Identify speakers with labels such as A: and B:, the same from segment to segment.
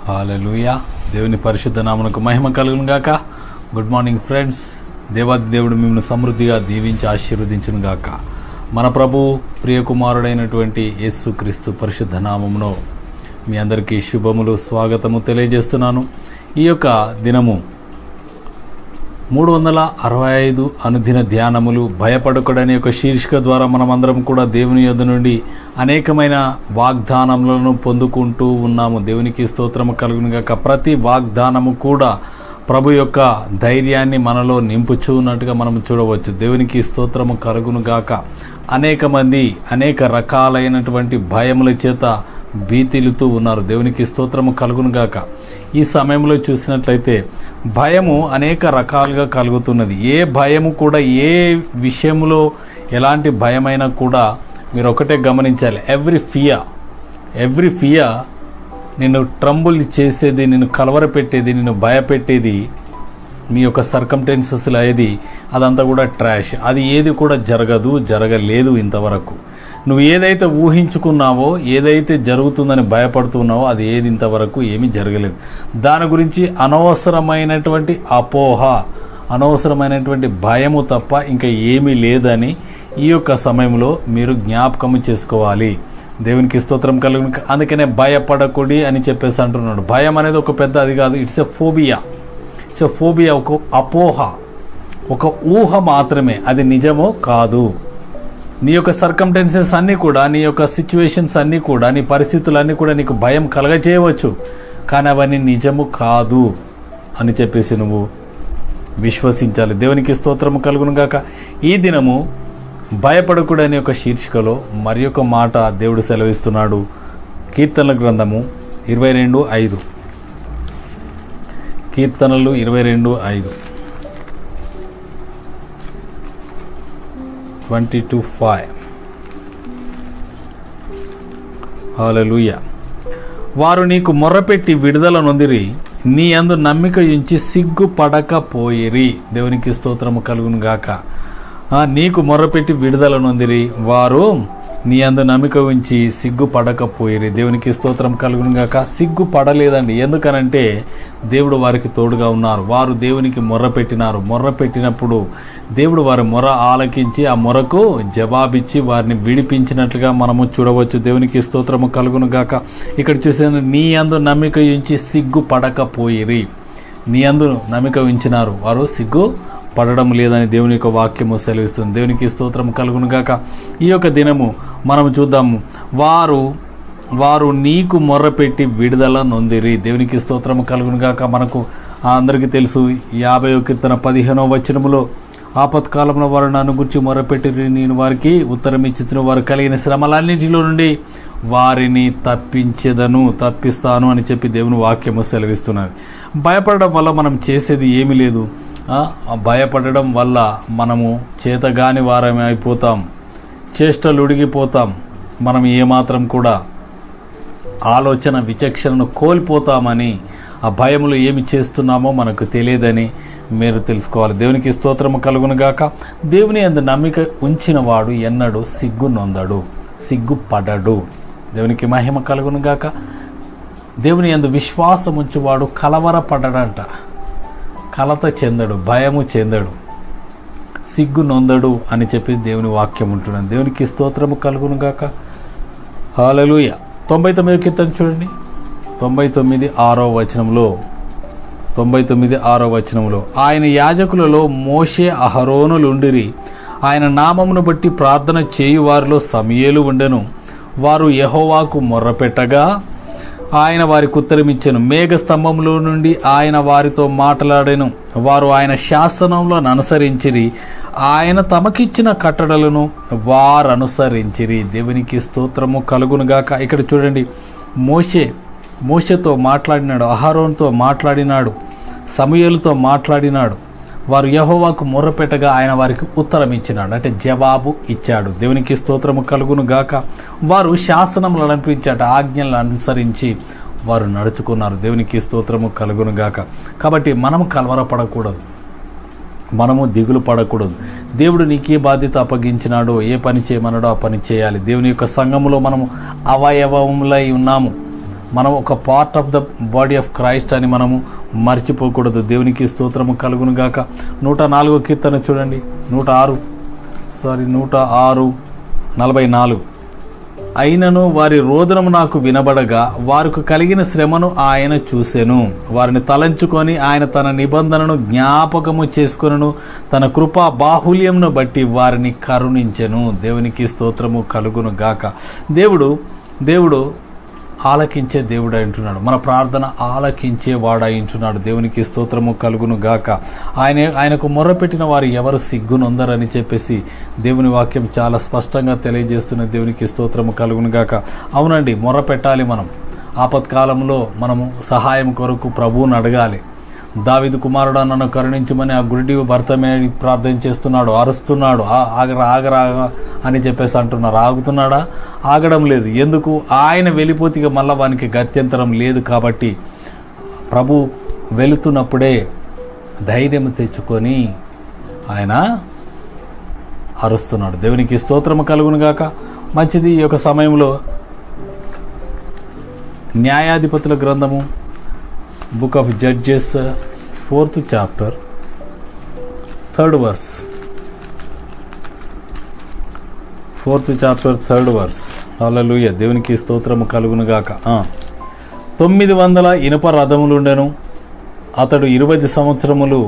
A: హల్లెలూయా. దేవుని పరిశుద్ధ నామమునకు మహిమ కలుగును గాక. Good morning friends. దేవుడు మిమ్మల్ని సమృద్ధిగా దీవించి ఆశీర్వదించును గాక. మన ప్రభు ప్రియకుమారుడైనటువంటి యేసుక్రీస్తు పరిశుద్ధ నామములో మీ అందరికీ శుభములు స్వాగతము తెలియజేస్తున్నాను. ఈ యొక్క దినము 365 అనుదిన ధ్యానములు భయపడకూడని యొక్క శీర్షిక ద్వారా మనమందరం కూడా దేవుని యొద్ద నుండి అనేకమైన వాగ్దానములను పొందుకుంటూ ఉన్నాము. దేవునికి స్తోత్రము కలుగును గాక. ప్రతి వాగ్దానము కూడా ప్రభు యొక్క ధైర్యాన్ని మనలో నింపుచున్నట్టుగా మనం చూడవచ్చు. దేవునికి స్తోత్రము కలుగును గాక. అనేక మంది అనేక రకాలైనటువంటి భయముల చేత భీతిలుతూ ఉన్నారు. దేవునికి స్తోత్రము కలుగును గాక. ఈ సమయంలో చూసినట్లయితే భయము అనేక రకాలుగా కలుగుతున్నది. ఏ భయము కూడా, ఏ విషయంలో ఎలాంటి భయమైనా కూడా మీరు ఒకటే గమనించాలి. ఎవ్రీ ఫియర్ నిన్ను ట్రంబుల్ చేసేది, నిన్ను కలవరపెట్టేది, నిన్ను భయపెట్టేది, మీ యొక్క సర్కమ్టెన్సెస్లో అయ్యేది అదంతా కూడా ట్రాష్. అది ఏది కూడా జరగలేదు ఇంతవరకు. నువ్వు ఏదైతే ఊహించుకున్నావో, ఏదైతే జరుగుతుందని భయపడుతున్నావో అది ఏది ఇంతవరకు ఏమీ జరగలేదు. దాని గురించి అనవసరమైనటువంటి అపోహ, అనవసరమైనటువంటి భయము తప్ప ఇంకా ఏమీ లేదని ఈ యొక్క సమయంలో మీరు జ్ఞాపకం చేసుకోవాలి. దేవునికి స్తోత్రం కలుగును. అందుకనే భయపడకూడి అని చెప్పేసి అంటున్నాడు. భయం అనేది ఒక పెద్ద అది కాదు. ఇట్స్ ఎ ఫోబియా, ఒక అపోహ, ఒక ఊహ మాత్రమే. అది నిజమో కాదు. నీ యొక్క సర్కమ్టెన్సెస్ అన్నీ కూడా, నీ యొక్క సిచ్యువేషన్స్ అన్నీ కూడా, నీ పరిస్థితులన్నీ కూడా నీకు భయం కలగజేయవచ్చు, కానీ అవన్నీ నిజము కాదు అని చెప్పేసి నువ్వు విశ్వసించాలి. దేవునికి స్తోత్రము కలుగును గాక. ఈ దినము భయపడకూడని యొక్క శీర్షికలో మరి ఒక మాట దేవుడు సెలవిస్తున్నాడు. కీర్తనల గ్రంథము 22:5. కీర్తనలు 22:5, 22:5. హల్లెలూయా. వారు నీకు మొర్రపెట్టి విడుదల నొందిరి, నీ యందు నమ్మిక ఉంచి సిగ్గుపడకపోయిరి. దేవునికి స్తోత్రము కలుగును గాక. నీకు మొర్రపెట్టి విడుదల నొందిరి, వారు నీ యందు నమ్మిక ఉంచి సిగ్గుపడకపోయిరి. దేవునికి స్తోత్రం కలుగును గాక. సిగ్గుపడలేదండి. ఎందుకనంటే దేవుడు వారికి తోడుగా ఉన్నారు. వారు దేవునికి మొర్రపెట్టినప్పుడు దేవుడు వారి మొర ఆలకించి ఆ మొరకు జవాబిచ్చి వారిని విడిపించినట్లుగా మనము చూడవచ్చు. దేవునికి స్తోత్రము కలుగును గాక. ఇక్కడ చూసిన నీ యందు నమ్మిక ఉంచి సిగ్గుపడకపోయిరి. నీ యందు నమ్మిక ఉంచినారు, వారు సిగ్గు పడడం లేదని దేవుని యొక్క వాక్యము సెలవిస్తుంది. దేవునికి స్తోత్రం కలుగును గాక. ఈ యొక్క దినము మనము చూద్దాము. వారు నీకు మొర్రపెట్టి విడుదల నొందిరి. దేవునికి స్తోత్రము కలుగును గాక. మనకు అందరికీ తెలుసు 50వ కీర్తన 15వ వచనములో, ఆపత్కాలంలో వారు నన్ను గురించి మొర్రపెట్టి నేను వారికి ఉత్తరం ఇచ్చిన, వారు కలిగిన శ్రమలన్నింటిలో నుండి వారిని తప్పిస్తాను అని చెప్పి దేవుని వాక్యము సెలవిస్తున్నది. భయపడడం వల్ల మనం చేసేది ఏమీ లేదు. భయపడడం వల్ల మనము చేతగాని వారమే అయిపోతాం, చేష్టలు ఉడిగిపోతాం. మనం ఏమాత్రం కూడా ఆలోచన విచక్షణను కోల్పోతామని, ఆ భయములు ఏమి చేస్తున్నామో మనకు తెలియదని మీరు తెలుసుకోవాలి. దేవునికి స్తోత్రము కలుగును గాక. దేవుని యందు నమ్మిక ఉంచిన వాడు ఎన్నడూ సిగ్గుపడడు. దేవునికి మహిమ కలుగును గాక. దేవుని యందు విశ్వాసం ఉంచువాడు కలవరపడడంట, కలత చెందడు, భయము చెందడు, సిగ్గు నొందడు అని చెప్పి దేవుని వాక్యం ఉంటున్నాను. దేవునికి స్తోత్రము కలుగును గాక. హల్లెలూయా. 99వ కీర్తన చూడండి, 99:6 వచనంలో, ఆయన యాజకులలో మోషే అహరోనులుండిరి, ఆయన నామమును బట్టి ప్రార్థన చేయు వారిలో సమూయేలు ఉండెను. వారు యెహోవాకు మొర్రపెట్టగా ఆయన వారికి ఉత్తరమిచ్చెను. మేఘ స్తంభంలో నుండి ఆయన వారితో మాట్లాడెను. వారు ఆయన శాసనంలో అనుసరించిరి, ఆయన తమకిచ్చిన కట్టడలను వారు అనుసరించిరి. దేవునికి స్తోత్రము కలుగును గాక. ఇక్కడ చూడండి, మోషేతో మాట్లాడినాడు, అహరోనుతో మాట్లాడినాడు, సమూయేలుతో మాట్లాడినాడు. వారు యెహోవాకు మొర్రపెట్టగా ఆయన వారికి ఉత్తరం ఇచ్చినాడు, అంటే జవాబు ఇచ్చాడు. దేవునికి స్తోత్రము కలుగును గాక. వారు శాసనములు అనిపించాట, ఆజ్ఞలను అనుసరించి వారు నడుచుకున్నారు. దేవునికి స్తోత్రము కలుగును గాక. కాబట్టి మనము కలవరపడకూడదు, మనము దిగులు పడకూడదు. దేవుడు నీకే బాధ్యత అప్పగించినాడో, ఏ పని చేయమన్నాడో ఆ పని చేయాలి. దేవుని యొక్క సంఘములో మనము అవయవములై ఉన్నాము. మనం ఒక part of the body of Christ అని మనము మర్చిపోకూడదు. దేవునికి స్తోత్రము కలుగును గాక. 104వ కీర్తన చూడండి, 106:44. అయినను వారి రోదనము నాకు వినబడగా వారికి కలిగిన శ్రమను ఆయన చూసెను. వారిని తలంచుకొని ఆయన తన నిబంధనను జ్ఞాపకము చేసుకొనును. తన కృపా బాహుల్యమును బట్టి వారిని కరుణించెను. దేవునికి స్తోత్రము కలుగును గాక. దేవుడు ఆలకించే దేవుడు అంటున్నాడు. మన ప్రార్థన ఆలకించే వాడు అంటున్నాడు. దేవునికి స్తోత్రము కలుగును గాక. ఆయనకు మొర్రపెట్టిన వారు ఎవరు సిగ్గునొందరని చెప్పేసి దేవుని వాక్యం చాలా స్పష్టంగా తెలియజేస్తున్న. దేవునికి స్తోత్రము కలుగును గాక. అవునండి, మొర్రపెట్టాలి. మనం ఆపత్కాలంలో మనము సహాయం కొరకు ప్రభువుని అడగాలి. దావీదు కుమారుడా నన్ను కరుణించమని ఆ గురుడి భర్తమేడి ప్రార్థన చేస్తున్నాడు, అరుస్తున్నాడు, ఆగరా అని చెప్పేసి అంటున్నారు. ఆగుతున్నాడా? ఆగడం లేదు. ఎందుకు? ఆయన వెళ్ళిపోతే ఇక మళ్ళీ వానికి గత్యంతరం లేదు. కాబట్టి ప్రభు వెళుతున్నప్పుడే ధైర్యం తెచ్చుకొని ఆయన అరుస్తున్నాడు. దేవునికి స్తోత్రము కలుగును గాక. మంచిది. ఈ యొక్క సమయంలో న్యాయాధిపతుల గ్రంథము, book of Judges, 4th chapter, 3rd verse. 4th chapter, 3rd verse. హల్లెలూయా. దేవునికి స్తోత్రము కలుగును గాక. 900 ఇనుప రథములుండెను. అతడు 20 సంవత్సరములు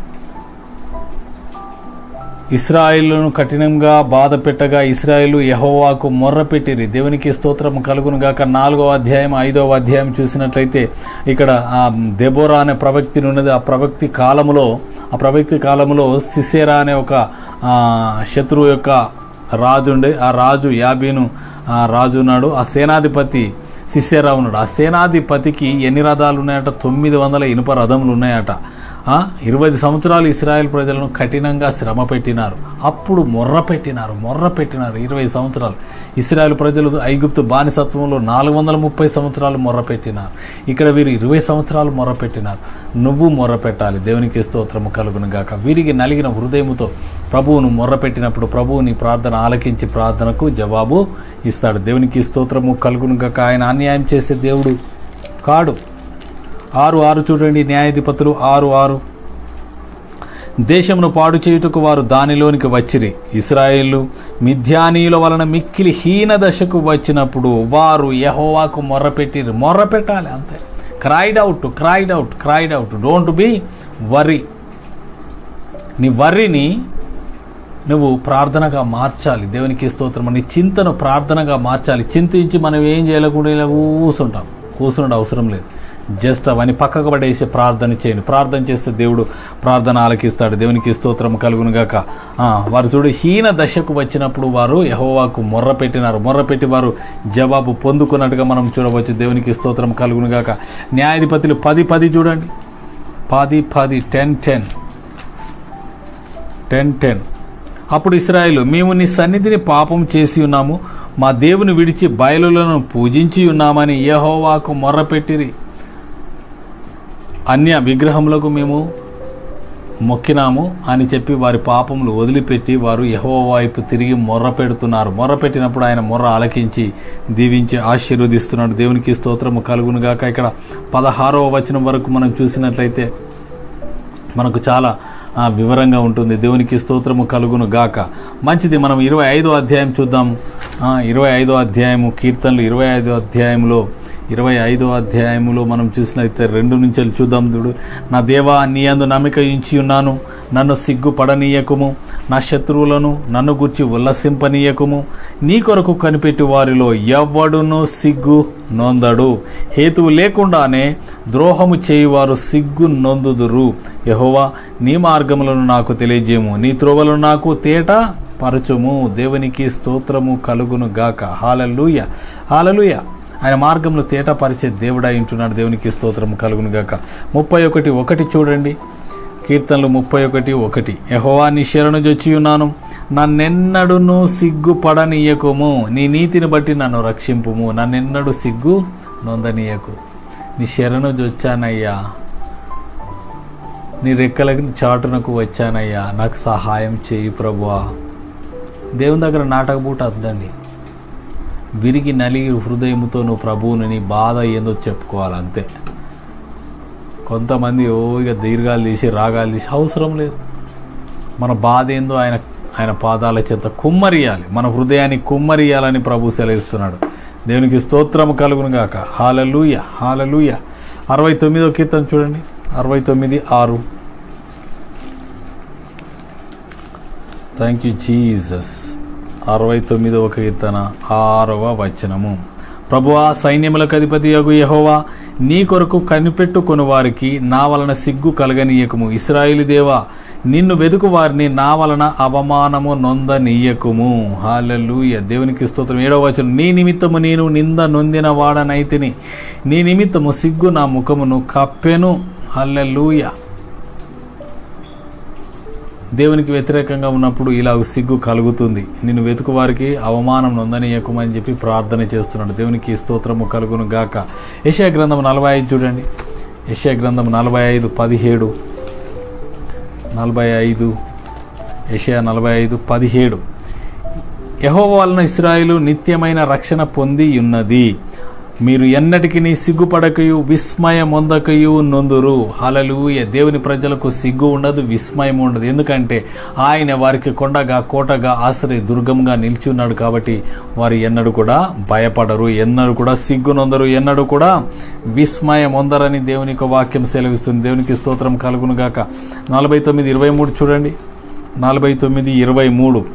A: ఇశ్రాయేలును కఠినంగా బాధ పెట్టగా ఇశ్రాయేలు యెహోవాకు మొర్రపెట్టిరి. దేవునికి స్తోత్రం కలుగును గాక. 4వ అధ్యాయం 5వ అధ్యాయం చూసినట్లయితే ఇక్కడ ఆ దెబోరా అనే ప్రవక్తి ఉన్నది. ఆ ప్రవక్తి కాలంలో సిసేరా అనే ఒక శత్రువు యొక్క రాజు ఉండే. ఆ రాజు యాబీను రాజు ఉన్నాడు. ఆ సేనాధిపతి సిసేరా ఉన్నాడు. ఆ సేనాధిపతికి ఎన్ని రథాలు ఉన్నాయట? 900 ఇనుప రథములు ఉన్నాయట. 20 సంవత్సరాలు ఇశ్రాయేల్ ప్రజలను కఠినంగా శ్రమ పెట్టినారు. అప్పుడు మొర్ర పెట్టినారు. 20 సంవత్సరాలు ఇశ్రాయేల్ ప్రజలు ఐగుప్తు బానిసత్వంలో 430 సంవత్సరాలు మొర్ర పెట్టినారు. ఇక్కడ వీరు 20 సంవత్సరాలు మొర్ర పెట్టినారు. నువ్వు మొర్ర పెట్టాలి. దేవునికి స్తోత్రము కలుగును గాక. వీరికి నలిగిన హృదయముతో ప్రభువును మొర్ర పెట్టినప్పుడు ప్రభువుని ప్రార్థన ఆలకించి ప్రార్థనకు జవాబు ఇస్తాడు. దేవునికి స్తోత్రము కలుగును గాక. ఆయన అన్యాయం చేసే దేవుడు కాడు. 6:6 చూడండి. న్యాయాధిపతులు 6:6. దేశమును పాడు చేయుటకు వారు దానిలోనికి వచ్చిరి. ఇశ్రాయేలు మిథ్యానీయుల వలన మిక్కిలి హీన దశకు వచ్చినప్పుడు వారు యెహోవాకు మొర్రపెట్టిరి. మొర్రపెట్టాలి అంతే. Cried out. Don't be worry. నీ వర్రీని నువ్వు ప్రార్థనగా మార్చాలి. దేవునికి స్తోత్రం. నీ చింతను ప్రార్థనగా మార్చాలి. చింతించి మనం ఏం చేయలేకుండా ఇలా కూర్చుంటే అవసరం లేదు. జస్ట్ అవన్నీ పక్కకు పడేసి ప్రార్థన చేయండి. ప్రార్థన చేస్తే దేవుడు ప్రార్థన ఆలకిస్తాడు. దేవునికి స్తోత్రం కలుగును గాక. వారు చూడు, హీన దశకు వచ్చినప్పుడు వారు యెహోవాకు మొర్రపెట్టి వారు జవాబు పొందుకున్నట్టుగా మనం చూడవచ్చు. దేవునికి స్తోత్రం కలుగును గాక. న్యాయాధిపతులు 10:10 చూడండి. 10:10. అప్పుడు ఇశ్రాయేలు, మేము నీ సన్నిధిని పాపం చేసి ఉన్నాము, మా దేవుని విడిచి బయలులను పూజించి ఉన్నామని యెహోవాకు మొర్రపెట్టిరి. అన్య విగ్రహములకు మేము మొక్కినాము అని చెప్పి వారి పాపములు వదిలిపెట్టి వారు యెహోవా వైపు తిరిగి మొర్రపెట్టినప్పుడు ఆయన మొర్ర ఆలకించి దీవించి ఆశీర్వదిస్తున్నాడు. దేవునికి స్తోత్రము కలుగును గాక. ఇక్కడ 16వ వచనం వరకు మనం చూసినట్లయితే మనకు చాలా వివరంగా ఉంటుంది. దేవునికి స్తోత్రము కలుగును గాక. మంచిది. మనం 25వ అధ్యాయం చూద్దాం. 25వ అధ్యాయము కీర్తనలు 25వ అధ్యాయములో మనం చూసినట్లయితే 2 నుంచి చూద్దాం. చూడు, నా దేవా నీ యందు నమ్మిక ఉంచి ఉన్నాను, నన్ను సిగ్గుపడనీయకుము, నా శత్రువులను నన్ను గుర్చి ఉల్లసింపనీయకుము. నీ కొరకు కనిపెట్టి వారిలో ఎవ్వడును సిగ్గు నొందడు, హేతువు లేకుండానే ద్రోహము చేయువారు సిగ్గు నొందుదురు. యెహోవా నీ మార్గములను నాకు తెలియజేయము, నీ త్రోవలను నాకు తేట పరచుము. దేవునికి స్తోత్రము కలుగును గాక. హల్లెలూయా. ఆయన మార్గంలో తేటపరిచే దేవుడై ఉంటున్నాడు. దేవునికి స్తోత్రం కలుగును గాక. 31:1 చూడండి. కీర్తనలు 31:1. యెహోవా నీ శరణు జొచ్చి ఉన్నాను, నన్నెన్నడును సిగ్గుపడనీయకుము, నీ నీతిని బట్టి నన్ను రక్షింపుము, నన్నెన్నడు సిగ్గు నొందనీయకు. నీ శరణు జొచ్చానయ్యా, నీ రెక్కల చాటునకు వచ్చానయ్యా, నాకు సహాయం చేయి ప్రభువా. దేవుని దగ్గర నాటకబూట వద్దండి. విరిగి నలిగి హృదయంతో నువ్వు ప్రభువుని నీ బాధ ఏందో చెప్పుకోవాలి అంతే. కొంతమంది ఇక దీర్ఘాలు తీసి రాగాలు తీసి అవసరం లేదు. మన బాధ ఏందో ఆయన పాదాల చెంత కుమ్మరియాలి, మన హృదయాన్ని కుమ్మరియాలని ప్రభు సెలవిస్తున్నాడు. దేవునికి స్తోత్రం కలుగును గాక. హల్లెలూయా, హల్లెలూయా. 69వ కీర్తన చూడండి, 69:6. Thank you Jesus. 69వ కీర్తన 6వ వచనము. ప్రభువా, సైన్యములకు అధిపతియగు యెహోవా, నీ కొరకు కనిపెట్టుకొని వారికి నా వలన సిగ్గు కలగనీయకుము. ఇశ్రాయేలు దేవా, నిన్ను వెదుకు వారిని నా వలన అవమానము నొందనీయకుము. హల్లెలూయా. దేవునికి స్తోత్రం. 7వ వచనం. నీ నిమిత్తము నేను నింద నొందిన వాడనైతిని, నీ నిమిత్తము సిగ్గు నా ముఖమును కప్పెను. హల్లెలూయా. దేవునికి వ్యతిరేకంగా ఉన్నప్పుడు ఇలా సిగ్గు కలుగుతుంది. నిన్ను వెతుకు వారికి అవమానం నొందనీయకుమని చెప్పి ప్రార్థన చేస్తున్నాడు. దేవునికి స్తోత్రము కలుగును గాక. యెషయా గ్రంథం 45 చూడండి. యెషయా గ్రంథం 45:17. 45 యెషయా 45:17. యెహోవా వలన ఇశ్రాయేలు నిత్యమైన రక్షణ పొంది ఉన్నది, మీరు ఎన్నటికి సిగ్గుపడకయు విస్మయమొందకయు నొందురు. హల్లెలూయా. దేవుని ప్రజలకు సిగ్గు ఉండదు, విస్మయం ఉండదు. ఎందుకంటే ఆయన వారికి కొండగా కోటగా ఆశ్రయ దుర్గంగా నిలిచి ఉన్నాడు. కాబట్టి వారు ఎన్నడూ కూడా భయపడరు, ఎన్నడూ కూడా సిగ్గు నొందరు, ఎన్నడూ కూడా విస్మయం పొందరని దేవుని యొక్క వాక్యం సెలవిస్తుంది. దేవునికి స్తోత్రం కలుగును గాక. 49:23 చూడండి. 49:23.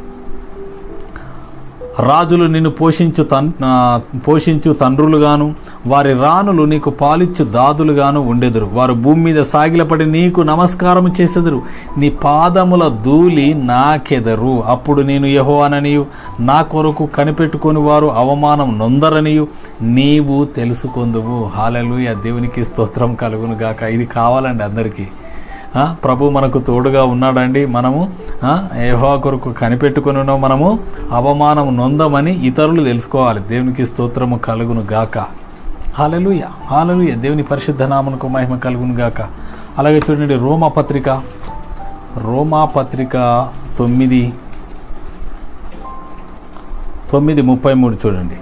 A: రాజులు నిన్ను పోషించు తండ్రులుగాను, వారి రాణులు నీకు పాలిచ్చు దాదులుగాను ఉండెదరు. వారు భూమి మీద సాగిలపడి నీకు నమస్కారం చేసెదరు, నీ పాదముల ధూళి నాకెదరు. అప్పుడు నేను యెహోవాననియు, నా కొరకు కనిపెట్టుకొని వారు అవమానం నొందరనియు నీవు తెలుసుకొందువు. హల్లెలూయా. దేవునికి స్తోత్రం కలుగును గాక. ఇది కావాలండి అందరికీ. ప్రభు మనకు తోడుగా ఉన్నాడండి. మనము యెహోవా కొరకు కనిపెట్టుకుని ఉన్నాం. మనము అవమానం నొందమని ఇతరులు తెలుసుకోవాలి. దేవునికి స్తోత్రము కలుగును గాక. హల్లెలూయా, హల్లెలూయా. దేవుని పరిశుద్ధ నామమునకు మహిమ కలుగును గాక. అలాగే చూడండి, రోమాపత్రిక 9:33 చూడండి.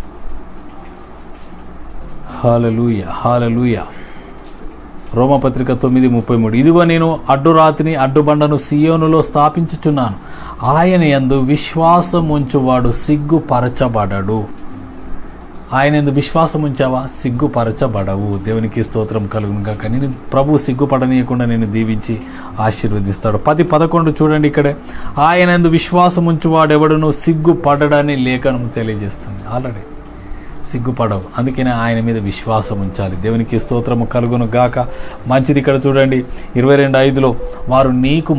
A: హల్లెలూయా, హల్లెలూయా. రోమపత్రిక 9:33. ఇదిగో నేను అడ్డురాతిని అడ్డుబండను సియోనులో స్థాపించుచున్నాను, ఆయన యందు విశ్వాసం ఉంచువాడు సిగ్గుపరచబడడు. ఆయన యందు విశ్వాసం ఉంచావా, సిగ్గుపరచబడవు. దేవునికి స్తోత్రం కలుగును గాక. నేను ప్రభు సిగ్గుపడనీయకుండా నేను దీవించి ఆశీర్వదిస్తాడు. 10:11 చూడండి. ఇక్కడే ఆయన యందు విశ్వాసం ఉంచువాడెవడును సిగ్గుపడడని లేఖనం తెలియజేస్తుంది. ఆల్రెడీ సిగ్గుపడవు, అందుకనే ఆయన మీద విశ్వాసం ఉంచాలి. దేవునికి స్తోత్రము కలుగును గాక. మంచిది. ఇక్కడ చూడండి 22:5. వారు నీకు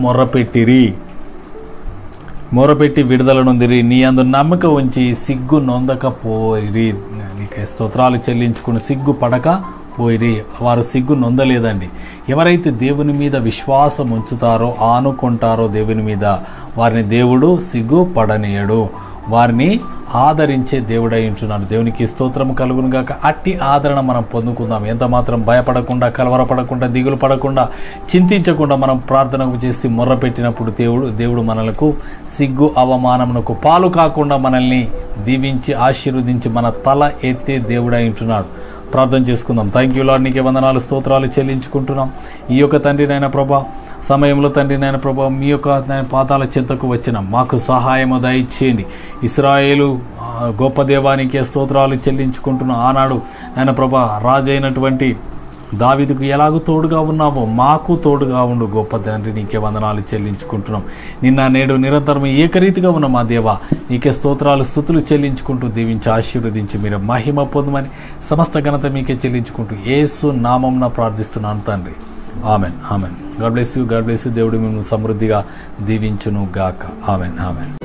A: మొర్రపెట్టి విడుదల నొందిరి, నీ అందు నమ్మక ఉంచి సిగ్గు నొందకపోయిరి. నీకు స్తోత్రాలు చెల్లించుకుని సిగ్గుపడకపోయిరి. వారు సిగ్గు నొందలేదండి. ఎవరైతే దేవుని మీద విశ్వాసం ఉంచుతారో, ఆనుకుంటారో దేవుని మీద, వారిని దేవుడు సిగ్గుపడనీయడు. వారిని ఆదరించే దేవుడై ఉంటున్నాడు. దేవునికి స్తోత్రము కలుగును గాక. అట్టి ఆదరణ మనం పొందుకుందాం. ఎంత మాత్రం భయపడకుండా, కలవరపడకుండా, దిగులు పడకుండా, చింతించకుండా మనం ప్రార్థనకు చేసి మొర్ర పెట్టినప్పుడు దేవుడు మనలకు సిగ్గు అవమానమునకు పాలు కాకుండా మనల్ని దీవించి ఆశీర్వదించి మన తల ఎత్తే దేవుడై ఉంటున్నాడు. ప్రార్థన చేసుకుందాం. థ్యాంక్ యూ లార్డ్, నీకే వందనాలు, స్తోత్రాలు చెల్లించుకుంటున్నాం. ఈ యొక్క తండ్రి నాయన ప్రభా సమయంలో తండ్రి నాయన ప్రభా మీ యొక్క పాదాల చెంతకు వచ్చిన మాకు సహాయము దయచేయండి. ఇశ్రాయేలు గొప్ప దేవానికి స్తోత్రాలు చెల్లించుకుంటున్నాం. ఆనాడు నాయన ప్రభా రాజైనటువంటి దావీదుకు ఎలాగూ తోడుగా ఉన్నావో మాకు తోడుగా ఉండు గొప్ప తండ్రి. నీకే వందనాలు చెల్లించుకుంటున్నాం. నిన్న నేడు నిరంతరం ఏకరీతిగా ఉన్న మా దేవా నీకే స్తోత్రాలు స్తుతులు చెల్లించుకుంటూ దీవించి ఆశీర్వదించి మీరు మహిమ పొందమని సమస్త ఘనత మీకే చెల్లించుకుంటూ యేసు నామమున ప్రార్థిస్తున్నాను తండ్రి. Amen, amen. God bless you, God bless you. దేవుడు మిమ్మల్ని సమృద్ధిగా దీవించును గాక. Amen, amen.